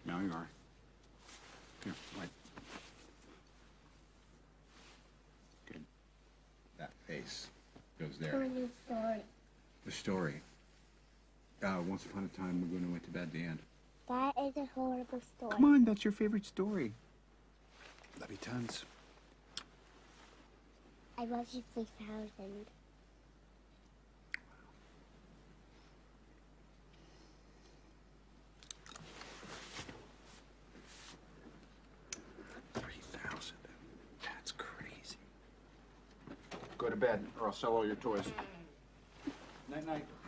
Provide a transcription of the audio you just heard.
Now you are. Here, wipe. Good. That face goes there. The story. The story. Once upon a time, Laguna went to bed. The end. That is a horrible story. Come on, that's your favorite story. Love you tons. I love you 3,000. That's crazy. Go to bed, or I'll sell all your toys. Night, night.